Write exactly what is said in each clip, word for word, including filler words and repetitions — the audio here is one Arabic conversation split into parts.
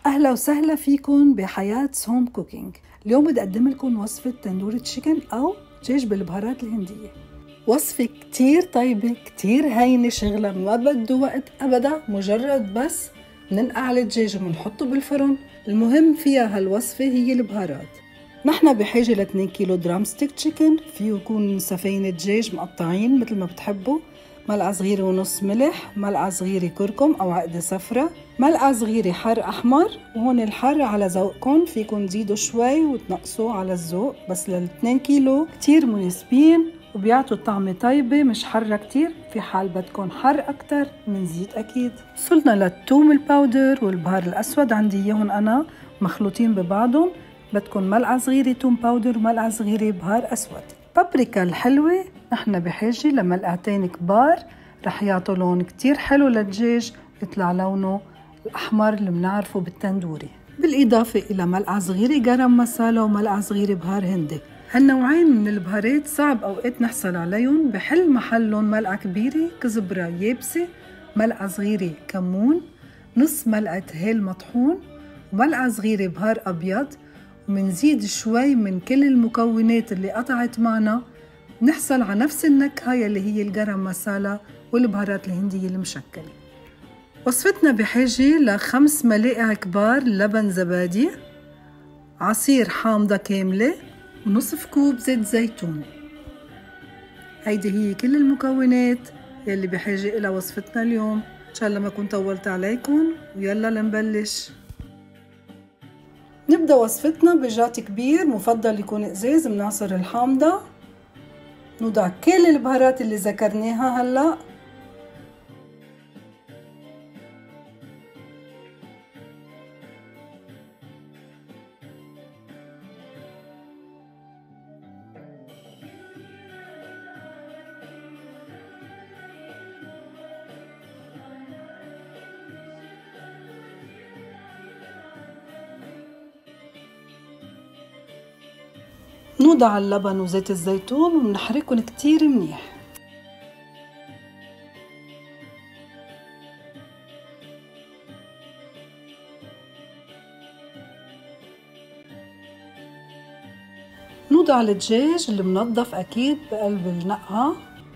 أهلا وسهلا فيكم بحياة هوم كوكينج. اليوم بدي أقدم لكم وصفة تندوري تشيكن أو دجاج بالبهارات الهندية. وصفة كتير طيبة، كتير هينة، شغلة ما بده وقت أبدا، مجرد بس ننقع الدجاج وبنحطه بالفرن. المهم فيها هالوصفة هي البهارات. نحن بحاجة ل اثنين كيلو درام ستيك تشيكن، فيه يكون سفين دجاج مقطعين مثل ما بتحبوا، ملعقة صغيرة ونص ملح، ملعقة صغيرة كركم أو عقدة صفرة، ملعقة صغيرة حر أحمر، وهون الحر على ذوقكم، فيكم تزيدوا شوي وتنقصوا على الذوق، بس لل اثنين كيلو كتير مناسبين وبيعطوا طعمة طيبة، مش حرة كتير. في حال بدكم حر أكتر منزيد أكيد. وصلنا للثوم الباودر والبهار الأسود، عندي إياهم أنا مخلوطين ببعضهم. بدكم ملعقة صغيرة توم باودر وملعقة صغيرة بهار أسود. بابريكا الحلوة نحن بحاجة لملعقتين كبار، رح يعطوا لون كتير حلو للدجاج، يطلع لونه الأحمر اللي بنعرفه بالتندوري. بالإضافة إلى ملعقة صغيرة جرم مسالة وملعقة صغيرة بهار هندي. هالنوعين من البهارات صعب أوقات نحصل عليهم، بحل محلهم ملعقة كبيرة كزبرة يابسة، ملعقة صغيرة كمون، نص ملعقة هيل مطحون، وملعقة صغيرة بهار أبيض، ومنزيد شوي من كل المكونات اللي قطعت معنا، نحصل على نفس النكهة يلي هي الجرم مسالة والبهارات الهندية المشكلة. وصفتنا بحاجة لخمس ملاعق كبار لبن زبادي، عصير حامضة كاملة، ونصف كوب زيت زيتون. هيدي هي كل المكونات يلي بحاجة إلى وصفتنا اليوم. إن شاء الله ما كنت طولت عليكم، ويلا لنبلش. نبدأ وصفتنا بجات كبير، مفضل يكون إزاز، بنعصر الحامضة، نوضع كل البهارات اللي ذكرناها هلأ، نوضع اللبن وزيت الزيتون ونحركهم كتير منيح. نوضع الدجاج اللي منظف أكيد بقلب النقعة،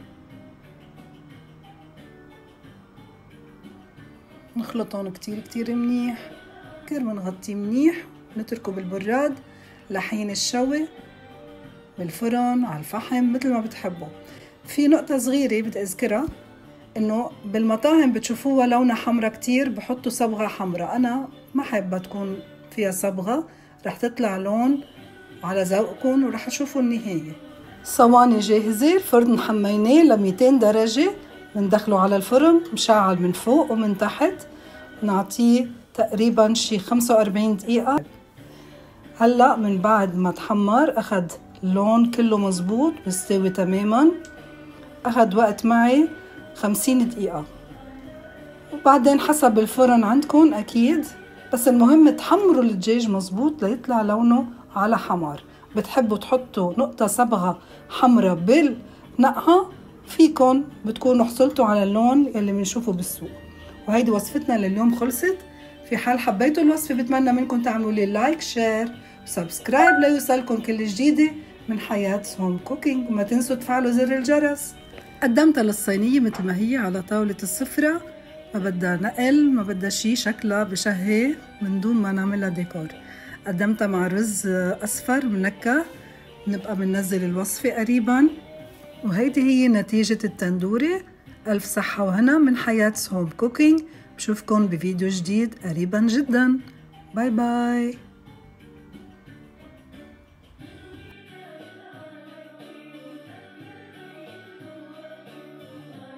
نخلطهم كتير كتير منيح، كير منغطيه منيح، نتركه بالبراد لحين الشوي بالفرن على الفحم مثل ما بتحبوا. في نقطة صغيرة بدي أذكرها، إنه بالمطاعم بتشوفوها لونها حمرا كتير، بحطوا صبغة حمرا، أنا ما حابة تكون فيها صبغة، رح تطلع لون على ذوقكم ورح تشوفوا النهاية. صواني جاهزة، الفرن حميناه ل مئتين درجة، بندخله على الفرن مشعل من فوق ومن تحت، نعطيه تقريبا شي خمسة وأربعين دقيقة. هلأ من بعد ما تحمر أخد اللون كله مزبوط، مستوي تماما، أخد وقت معي خمسين دقيقة، وبعدين حسب الفرن عندكم أكيد، بس المهم تحمروا الدجاج مزبوط ليطلع لونه على حمار. بتحبوا تحطوا نقطة صبغة حمرة بالنقعة، فيكن بتكونوا حصلتوا على اللون اللي بنشوفه بالسوق. وهيدي وصفتنا لليوم خلصت. في حال حبيتوا الوصفة بتمنى منكم تعملوا لي لايك شير وسبسكرايب ليوصلكم كل جديدة من حياة هوم كوكينج، وما تنسوا تفعلوا زر الجرس. قدمتها للصينية مثل ما هي على طاولة السفرة، ما بدها نقل، ما بدها شي، شكلها بشهي من دون ما نعملها ديكور. قدمتها مع رز أصفر منكه، نبقى بننزل الوصفة قريبا. وهيدي هي نتيجة التندوري. ألف صحة وهنا من حياة هوم كوكينج، بشوفكن بفيديو جديد قريبا جدا. باي باي.